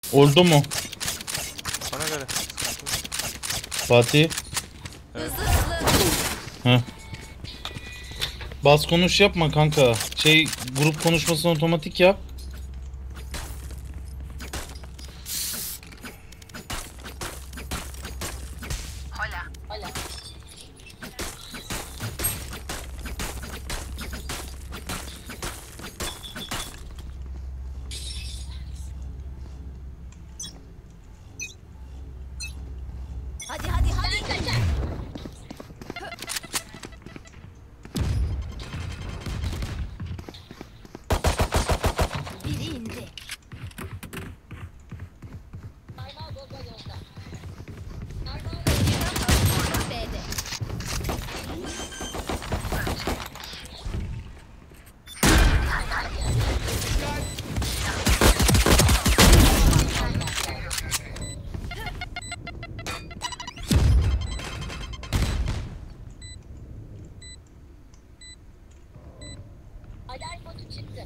Oldu mu? Bana göre. Fatih. Evet. Heh. Bas konuş yapma kanka. Grup konuşmasını otomatik yap. Hadi hadi hadi. Biri indi. B'de. Alarm modu çıktı.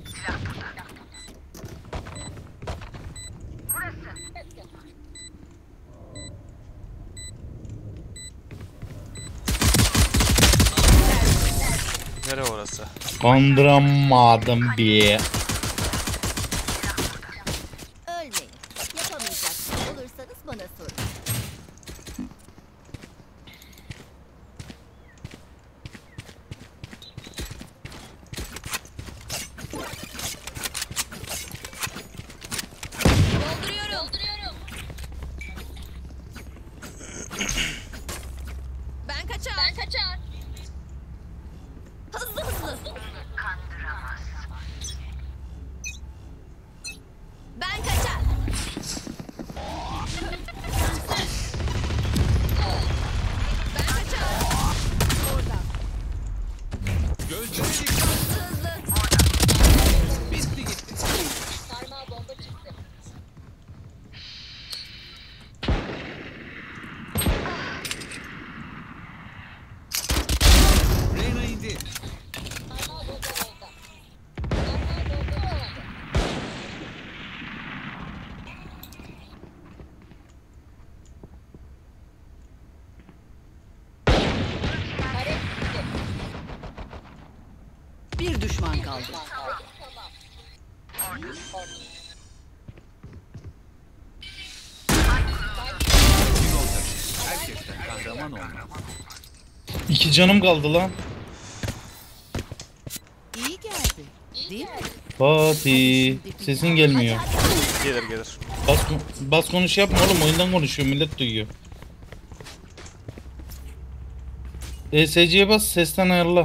Nere orası? Kandıramadım bir. Ölmeyin. Yapamayacaksınız olursanız bana sorun. Dolduruyorum. Ben kaçar. Hızlı. Ben kaçar. Ben kaçar. Orada. Gözlere dikkat. Hızlı. Bitti gitti. Sarmal bomba çıktı. Reyna indi. Sarmal bomba yolda. Sarmal bomba yolda. Kare gitti. Bir düşman kaldı. Tamam. Herkesten kahraman olmak. 2 canım kaldı lan. İyi geldi. Değil mi? Fatih. Sesin gelmiyor. Gelir. Bas konuş yapma oğlum, oyundan konuşuyor, millet duyuyor. ESC'ye bas, sesten ayarla.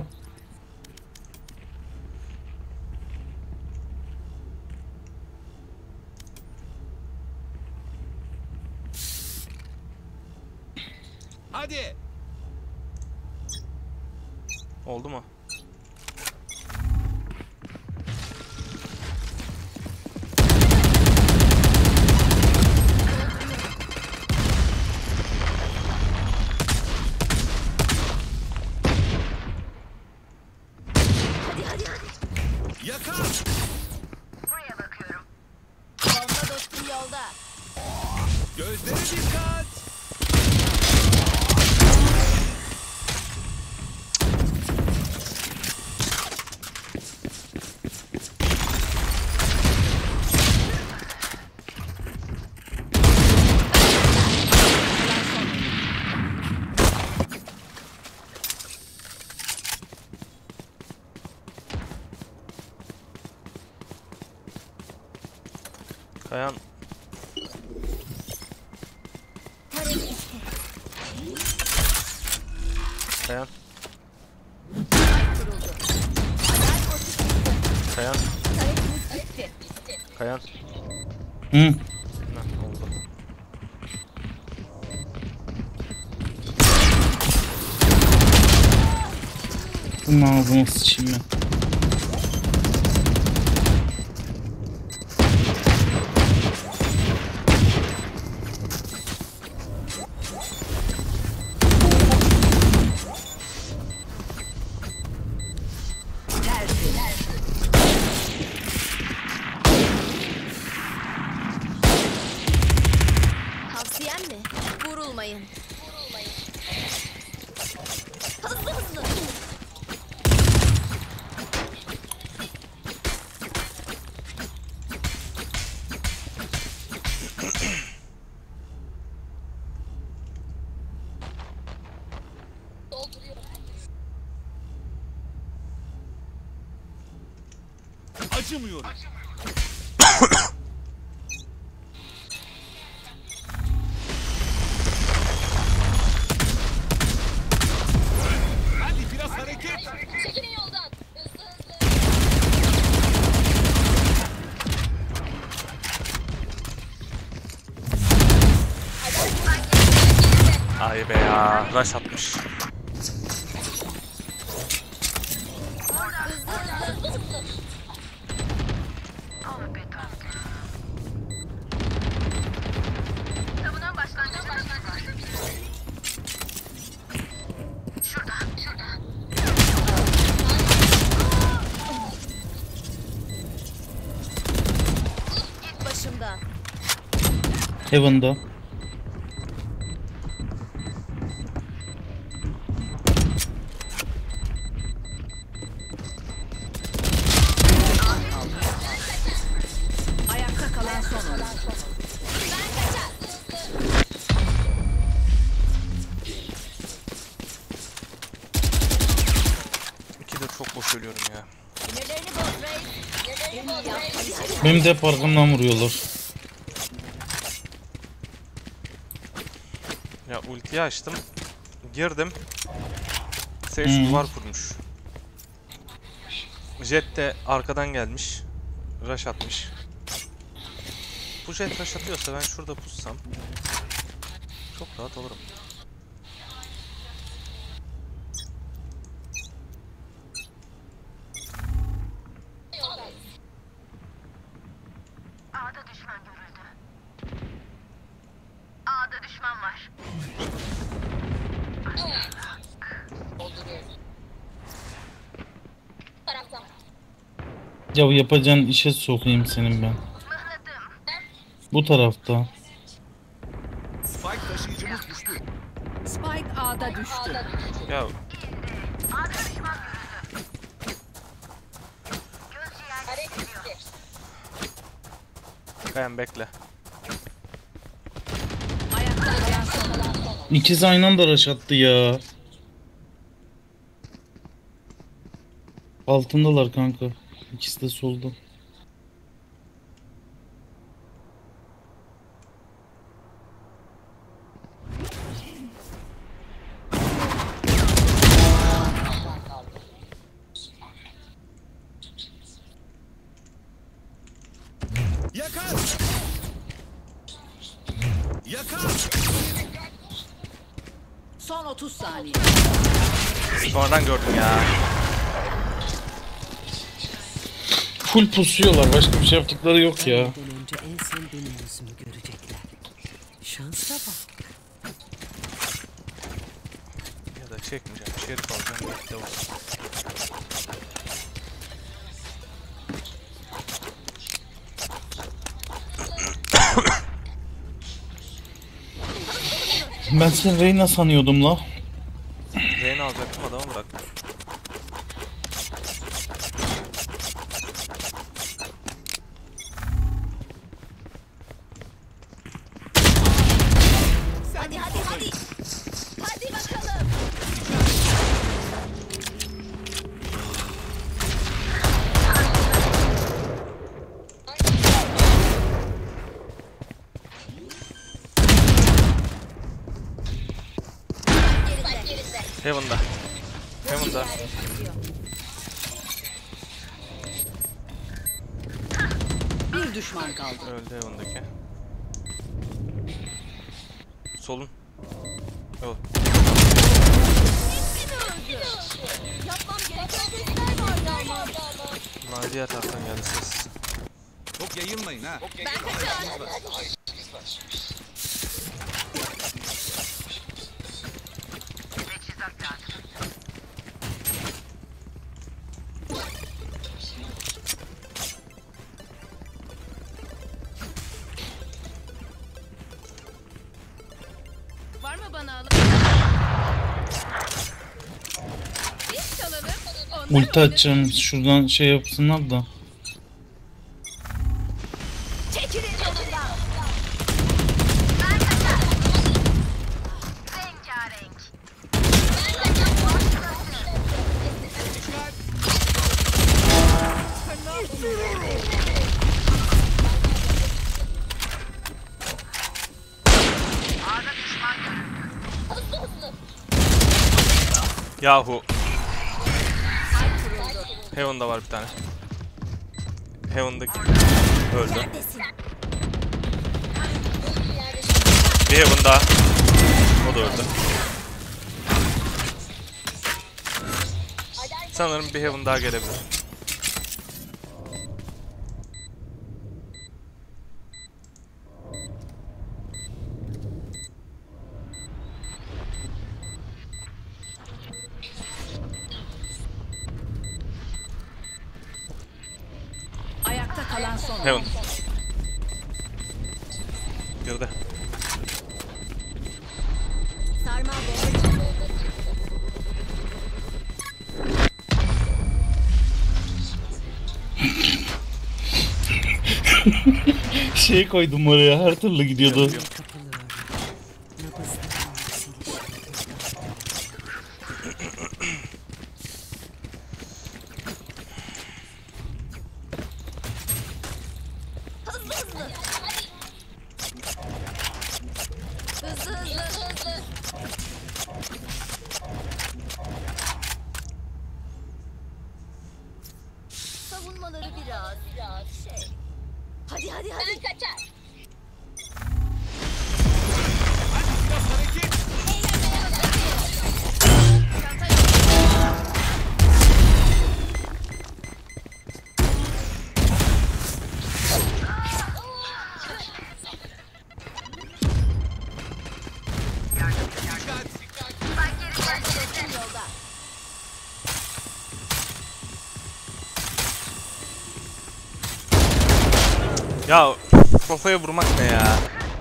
Hadi. Oldu mu? Hadi. Yakar. Bomba dostum yolda. Gözlere dikkat. Kayan. Tarek gitti. Kayan. Kuruldu. Alarm botu çıktı. Kayan. Tarek gitti. Kayan. Hı. Heh, oldu. Bunun ağzına sıçayım ben. Acımıyorum. Hadi biraz hareket. Çekilin yoldan. Hızlı hızlı. Ay be ya. Rush atmış. Git başımdan. Heaven'da. Ayakta kalan son oyuncu. İki de çok boş ölüyorum ya. Sinirlerini boz Reis. Nelerini bozdurayım? Benim de hep arkamdan vuruyorlar. Ya ultiyi açtım. Girdim. Sage duvar kurmuş. Jet de arkadan gelmiş. Rush atmış. Bu jet rush atıyorsa ben şurada pussam çok rahat olurum. Taraftan. Ya yapacağın işe sokayım senin ben. Bu tarafta. Spike taşıyıcımız düştü. Spike A'da düştü. Ağda düştü. Ya Tarek gitti. ben bekle. Ayakta kalan son oyuncu. İkisi aynı anda rush attı ya. Altındalar kanka. İkisi de solda. Yakar. Yakar. Son 30 saniye. Sonradan gördüm ya. Full pusuyorlar. Başka bir şey yaptıkları yok ya. Ondan önce en son benim yüzümü görecekler. Şansa bak. Ya da çekmeyeceğim. Şerif alacağım. Bekle olsun. Ben seni Reyna sanıyordum la. Reyna alacaktım, adamı bıraktım. Hadi hadi hadi. Hadi bakalım. Geride. Heaven'da. Heaven'da. Bir düşman kaldı. Öldü Heaven'daki. Solun. Yok. Yapmam gereken testler vardı ama. Nadia taraftan geldi ses. Çok yayılmayın ha. Ben kaçar. Var mı bana alın? Biz çalalım. Onlar Ulti açacağım. Şuradan şey yapsınlar da. çekilin yolundan. Yahu. Heaven'da var bir tane. Heaven'daki öldü. Neredesin? Bir Heaven daha. O da öldü. Sanırım bir Heaven daha gelebilir. Ayakta kalan son Heaven. oyuncu. Girdi. Sarmal bomba çıktı. Şey koydum oraya, her türlü gidiyordu. Kapılı örnek. Nabızların yükselişi. Hızlı hızlı. Hızlı hızlı. Savunmaları biraz şey. Hadi hadi hadi. Ben kaçar. Biraz hareket. Yolda. Ya kafaya vurmak ne ya?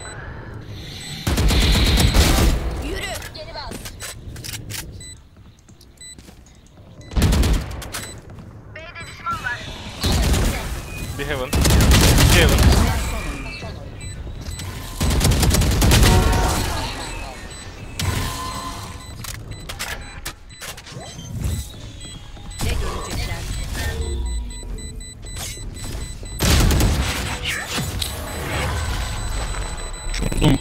Yürü. Geri bas. Bir Heaven. İki Heaven. Ne görecekler? Tuttum.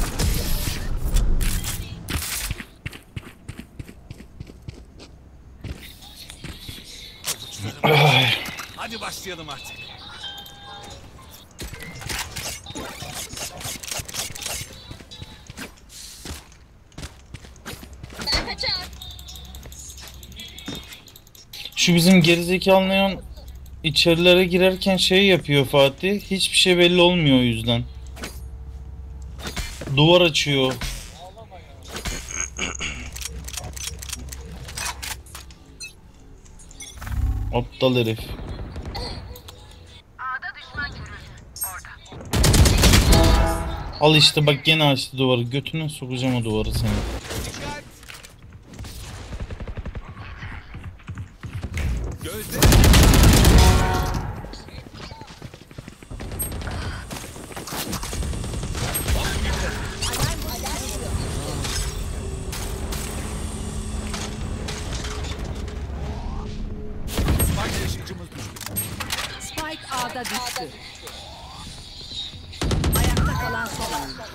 Hadi başlayalım artık. Ben kaçar. Şu bizim gerizekalı Neon içerilere girerken şey yapıyor Fatih. Hiçbir şey belli olmuyor o yüzden. Duvar açıyor. Aptal herif. Al işte bak gene açtı duvarı. Götüne sokacağım o duvarı seni. Dikkat. Gözde. Spike taşıyıcımız düştü. Spike A'da düştü. Ayakta kalan son oyuncu.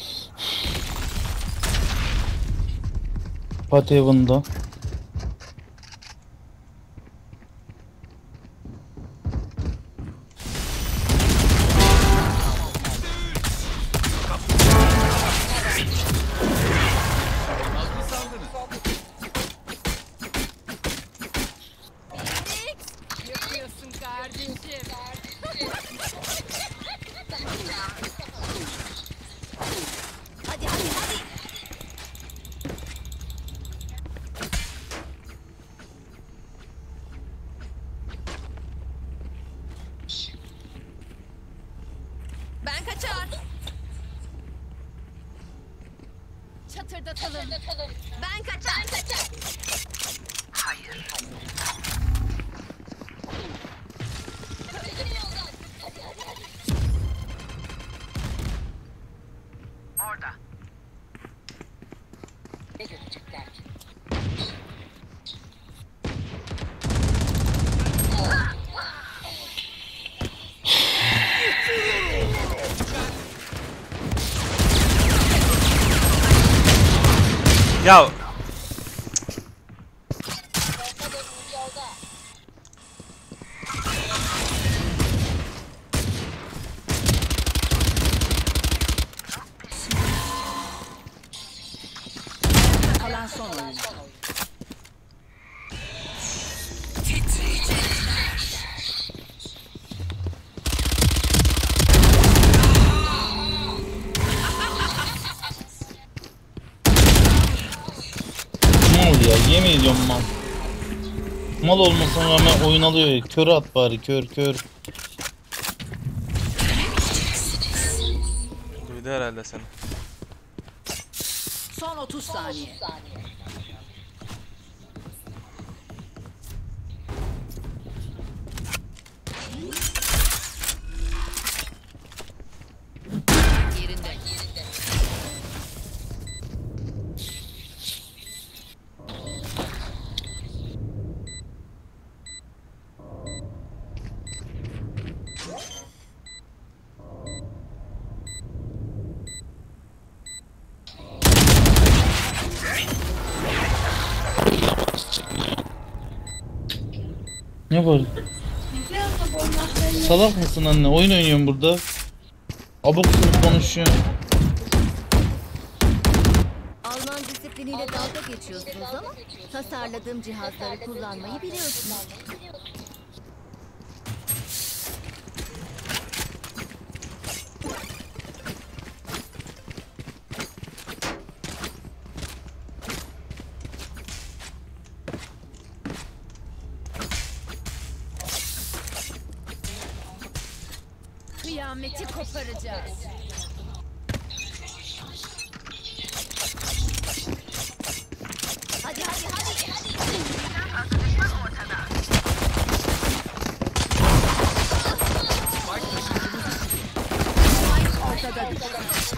Fatih Evan'da. Nazlı saldınız. Yapıyorsun kardeşim. Hadi hadi hadi. Ben kaçar. Çatırdatalım. Ben kaçar. Ben kaçar. Çekilin yoldan. Hadi hadi hadi. Ne görecekler ki? Ya son oyuncu. Ne oluyor ya? Yemin ediyorum mal. Mal olmasına rağmen oyun alıyor ya. Kör at bari, kör. Duydu herhalde seni. Son 30 saniye. Yerinde. Ne var? Salak mısın anne? Oyun oynuyorum burada. Abuk sabuk konuşuyor. Alman disipliniyle dalga geçiyorsunuz ama tasarladığım cihazları kullanmayı biliyorsunuz. Kıyameti koparacağız. Hadi. Ortada düştü.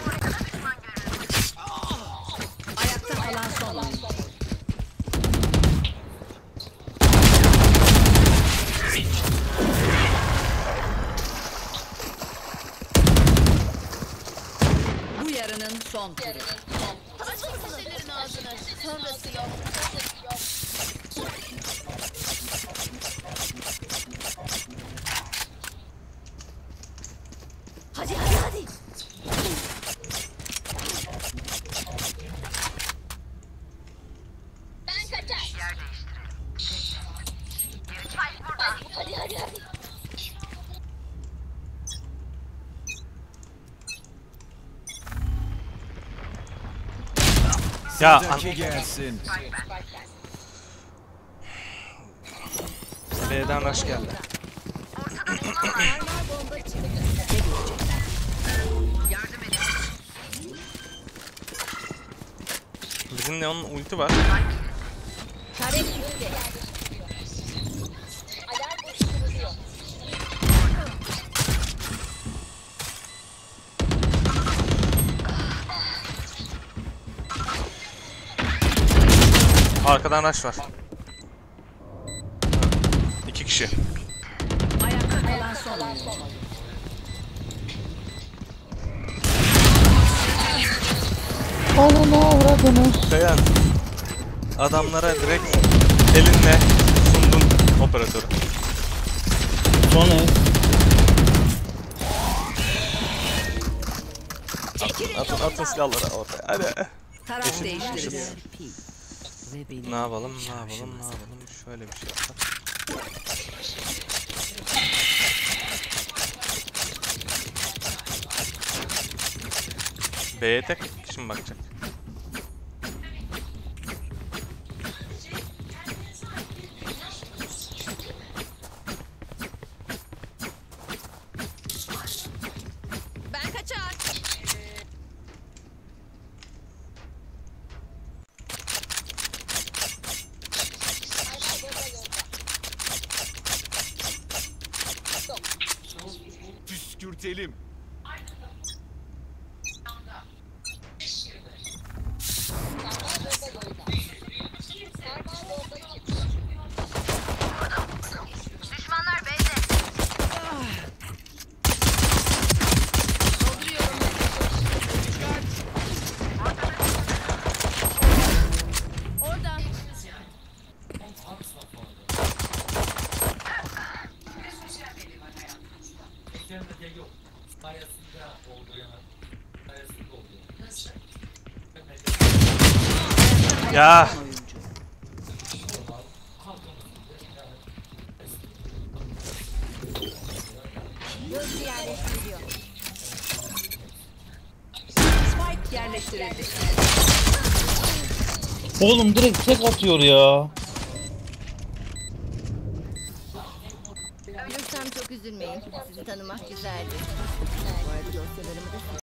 Ayakta kalan son oyuncu. Bu yarının son turu. Açın seslerin ağzını. Sonrası yok. Hadi. Ben kaçar. Yer değiştirelim. Hadi. Ya Sıradaki gelsin. B'den rush geldi. Sarmal bomba çıktı. Bizim Neon'un ulti var. Tarek gitti. Alarm oluşturuluyor. Arkadan rush var. 2 kişi. Ayakta kalan son oyuncu. Kayan. Adamlara direkt elinle sundun operatörü. Sonra Atın silahları ortaya. Hadi. Taraf değiştiriliyor. Ne yapalım? Şöyle bir şey yapalım. B'ye tek kişi mi bakacak? Ben kaçar. Püskürtelim. Düşmanlar B'de. Orada. Ya Oyuncu. Gözcü yerleştiriliyor. Spike yerleştirildi. Oğlum direkt tek atıyor ya. Ölürsem çok üzülmeyin. Sizi tanımak güzeldi. Bu arada dosyalarımı da